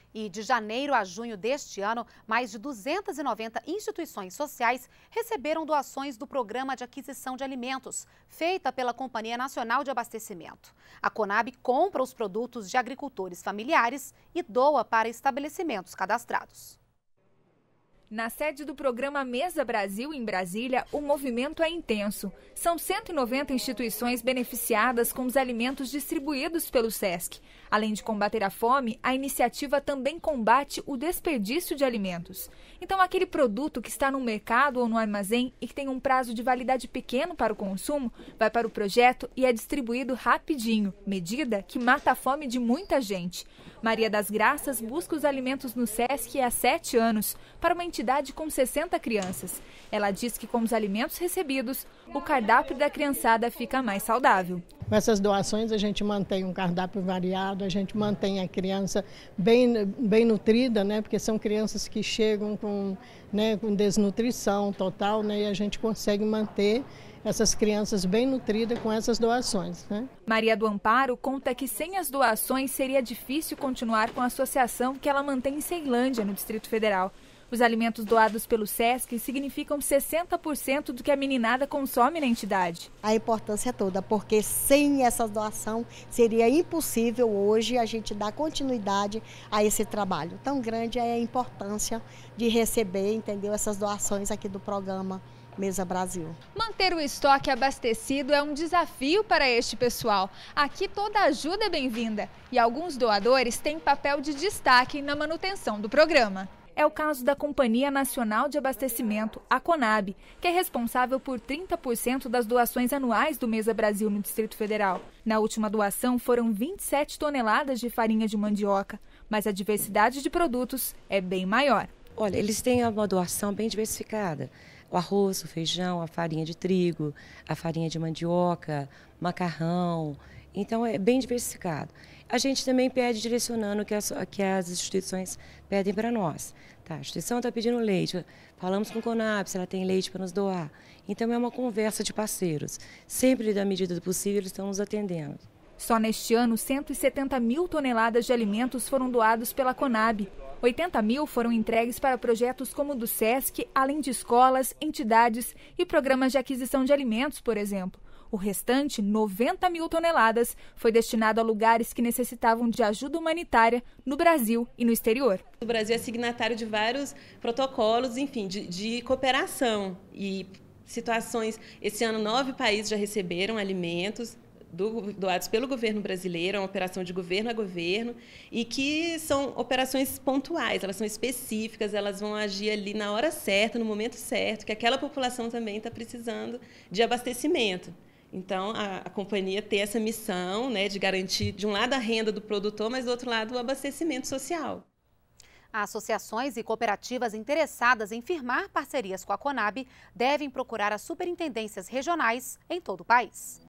E de janeiro a junho deste ano, mais de 290 instituições sociais receberam doações do Programa de Aquisição de Alimentos, feita pela Companhia Nacional de Abastecimento. A Conab compra os produtos de agricultores familiares e doa para estabelecimentos cadastrados. Na sede do programa Mesa Brasil, em Brasília, o movimento é intenso. São 190 instituições beneficiadas com os alimentos distribuídos pelo SESC. Além de combater a fome, a iniciativa também combate o desperdício de alimentos. Então, aquele produto que está no mercado ou no armazém e que tem um prazo de validade pequeno para o consumo, vai para o projeto e é distribuído rapidinho, medida que mata a fome de muita gente. Maria das Graças busca os alimentos no SESC há 7 anos, para uma entidade com 60 crianças. Ela diz que com os alimentos recebidos, o cardápio da criançada fica mais saudável. Com essas doações a gente mantém um cardápio variado, a gente mantém a criança bem nutrida, né? Porque são crianças que chegam com desnutrição total, né? E a gente consegue manter essas crianças bem nutridas com essas doações, né? Maria do Amparo conta que sem as doações seria difícil continuar com a associação que ela mantém em Ceilândia, no Distrito Federal. Os alimentos doados pelo SESC significam 60% do que a meninada consome na entidade. A importância é toda, porque sem essa doação seria impossível hoje a gente dar continuidade a esse trabalho. Tão grande é a importância de receber, entendeu, essas doações aqui do programa Mesa Brasil. Manter o estoque abastecido é um desafio para este pessoal. Aqui toda ajuda é bem-vinda e alguns doadores têm papel de destaque na manutenção do programa. É o caso da Companhia Nacional de Abastecimento, a Conab, que é responsável por 30% das doações anuais do Mesa Brasil no Distrito Federal. Na última doação foram 27 toneladas de farinha de mandioca, mas a diversidade de produtos é bem maior. Olha, eles têm uma doação bem diversificada. O arroz, o feijão, a farinha de trigo, a farinha de mandioca, macarrão. Então é bem diversificado. A gente também pede direcionando o que as instituições pedem para nós. Tá, a instituição está pedindo leite, falamos com o Conab se ela tem leite para nos doar. Então é uma conversa de parceiros. Sempre, da medida do possível, eles estão nos atendendo. Só neste ano, 170 mil toneladas de alimentos foram doados pela Conab. 80 mil foram entregues para projetos como o do SESC, além de escolas, entidades e programas de aquisição de alimentos, por exemplo. O restante, 90 mil toneladas, foi destinado a lugares que necessitavam de ajuda humanitária no Brasil e no exterior. O Brasil é signatário de vários protocolos, enfim, de cooperação e situações. Esse ano, 9 países já receberam alimentos doados pelo governo brasileiro, é uma operação de governo a governo, e que são operações pontuais, elas são específicas, elas vão agir ali na hora certa, no momento certo, que aquela população também está precisando de abastecimento. Então, a companhia tem essa missão, né, de garantir, de um lado, a renda do produtor, mas, do outro lado, o abastecimento social. Associações e cooperativas interessadas em firmar parcerias com a Conab devem procurar as superintendências regionais em todo o país.